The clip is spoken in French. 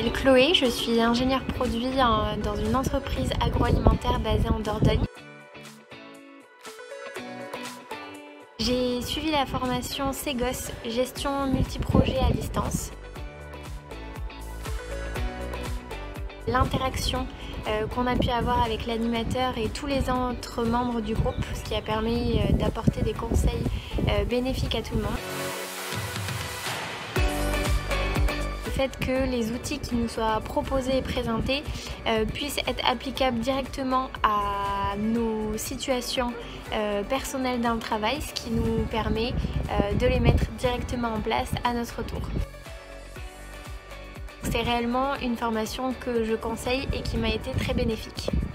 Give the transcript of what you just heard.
m'appelle Chloé, je suis ingénieure produit dans une entreprise agroalimentaire basée en Dordogne. J'ai suivi la formation Ségos, gestion multiprojet à distance. L'interaction qu'on a pu avoir avec l'animateur et tous les autres membres du groupe, ce qui a permis d'apporter des conseils bénéfiques à tout le monde. Le fait que les outils qui nous soient proposés et présentés puissent être applicables directement à nos situations personnelles dans le travail, ce qui nous permet de les mettre directement en place à notre tour. C'est réellement une formation que je conseille et qui m'a été très bénéfique.